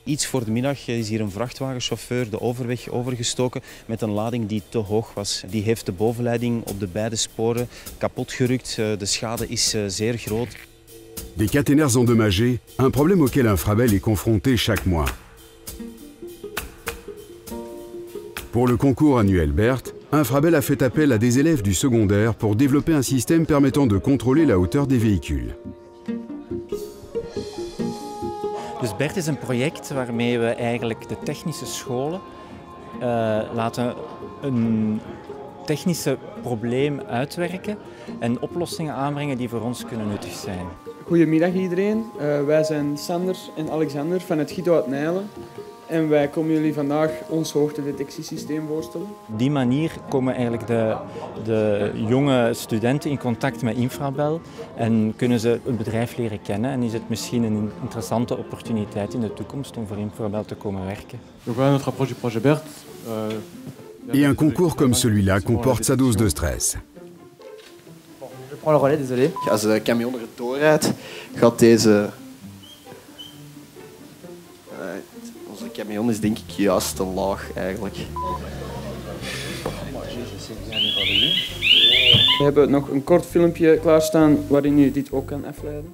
Iets voor de middag is hier een vrachtwagenchauffeur de overweg overgestoken met een lading die te hoog was. Die heeft de bovenleiding op de beide sporen kapot gerukt. De schade is zeer groot. Des caténaires endommagés, un problème auquel Infrabel est confronté chaque mois. Pour le concours annuel BERT, Infrabel a fait appel à des élèves du secondaire pour développer un système permettant de contrôler la hauteur des véhicules. Dus BERT is een project waarmee we eigenlijk de technische scholen laten een technische probleem uitwerken en oplossingen aanbrengen die voor ons kunnen nuttig zijn. Goedemiddag iedereen, wij zijn Sander en Alexander van het GITO uit Nijlen. En wij komen jullie vandaag ons hoogtedetectiesysteem voorstellen. Op die manier komen eigenlijk de jonge studenten in contact met Infrabel en kunnen ze het bedrijf leren kennen. En is het misschien een interessante opportuniteit in de toekomst om voor Infrabel te komen werken. Donc voilà notre approche du projet BERT. Et un concours comme celui-là comporte sa dose de stress. Je prends le relais, désolé. Als de camion er doorrijdt, gaat deze... Onze camion is denk ik juist te laag eigenlijk. We hebben nog een kort filmpje klaarstaan waarin u dit ook kan afleiden.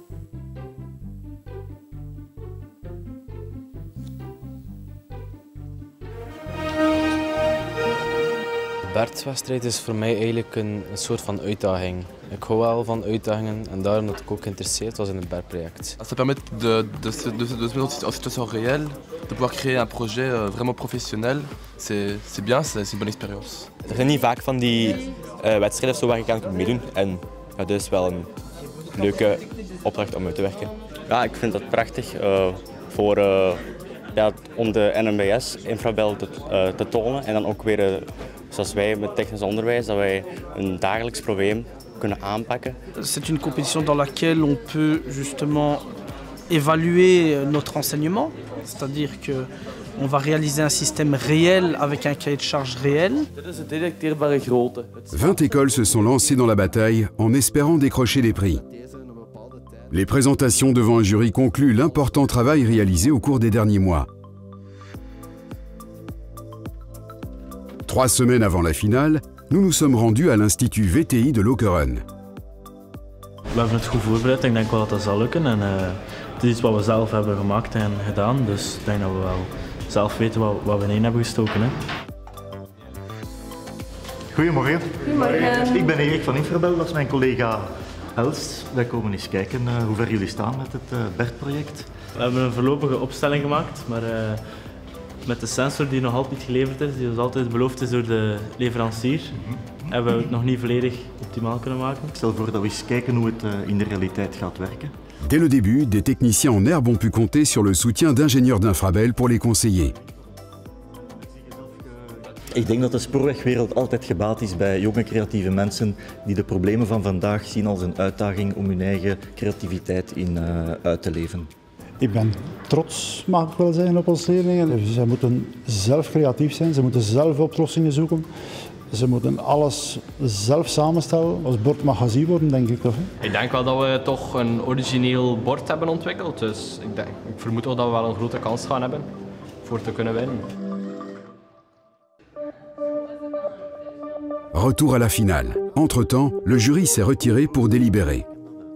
De BERT-wedstrijd is voor mij eigenlijk een soort van uitdaging. Ik hou wel van uitdagingen en daarom dat ik ook geïnteresseerd was in het BERT-project. Ça permet de se mettre en situation réelle, de pouvoir créer un projet vraiment professionnel. C'est bien, c'est une bonne expérience. Er zijn niet vaak van die wedstrijden of zo waar je kan meedoen en ja, dit is wel een leuke opdracht om uit te werken. Ja, ik vind het prachtig om de NMBS, Infrabel, te tonen en dan ook weer zoals wij met technisch onderwijs, dat wij een dagelijks probleem kunnen aanpakken. C'est une compétition dans laquelle on peut justement évaluer notre enseignement, c'est-à-dire que on va réaliser un système réel avec un cahier de charge réel. 20 écoles se sont lancées dans la bataille en espérant décrocher des prix. Les présentations devant un jury concluent l'important travail réalisé au cours des derniers mois. 3 semaines avant la finale, nous nous sommes rendus à l'Institut VTI de Lokeren. We hebben het goed voorbereid. Ik denk wel dat dat zal lukken. En, het is iets wat we zelf hebben gemaakt en gedaan. Dus ik denk dat we wel zelf weten wat we in hebben gestoken. Hè. Goedemorgen. Goedemorgen. Ik ben Erik van Infrabel, dat is mijn collega Els. Wij komen eens kijken hoe ver jullie staan met het BERT-project. We hebben een voorlopige opstelling gemaakt, maar met de sensor die nog altijd niet geleverd is, die ons altijd beloofd is door de leverancier, hebben we het nog niet volledig optimaal kunnen maken. Ik stel voor dat we eens kijken hoe het in de realiteit gaat werken. Dès le début, des techniciens en herbe ont pu compter sur le soutien d'ingénieurs d'Infrabel pour les conseiller. Ik denk dat de spoorwegwereld altijd gebaat is bij jonge creatieve mensen die de problemen van vandaag zien als een uitdaging om hun eigen creativiteit uit te leven. Ik ben trots, mag ik wel zeggen, op onze leerlingen. Ze moeten zelf creatief zijn, ze moeten zelf oplossingen zoeken. Ze moeten alles zelf samenstellen. Ons bord mag gezien worden, denk ik toch? Ik denk wel dat we toch een origineel bord hebben ontwikkeld. Dus ik vermoed ook dat we wel een grote kans gaan hebben voor te kunnen winnen. Retour à la finale. Entre-temps, le jury s'est retiré pour délibérer.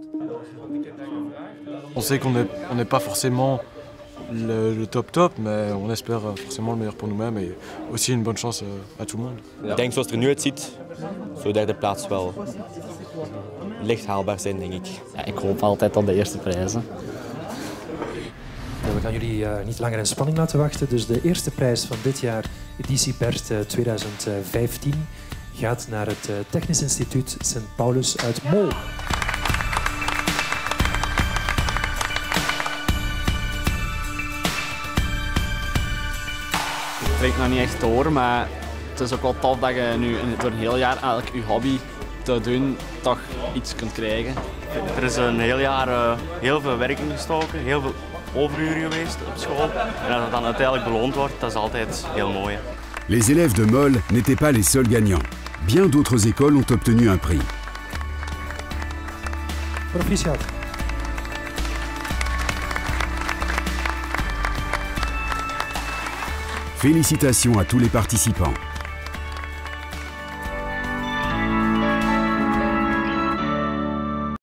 On sait qu'on n'est pas forcément le top, mais on espère forcément le meilleur pour nous-mêmes et aussi une bonne chance à tout le monde. Ik denk zoals het er nu uitziet, zou derde plaats wel licht haalbaar zijn, denk ik. Ja, ik hoop altijd op de eerste prijzen. We gaan jullie niet langer in spanning laten wachten. Dus de eerste prijs van dit jaar, editie BERT 2015, gaat naar het Technisch Instituut Sint Paulus uit Mol. Het klinkt nog niet echt door, maar het is ook wel tof dat je nu door een heel jaar eigenlijk je hobby te doen toch iets kunt krijgen. Er is een heel jaar heel veel werk in gestoken, heel veel overuren geweest op school. En als het dan uiteindelijk beloond wordt, dat is altijd heel mooi. Les élèves de Mol n'étaient pas les seuls gagnants. Bien d'autres écoles ont obtenu un prix. Proficiat. Félicitations à tous les participants.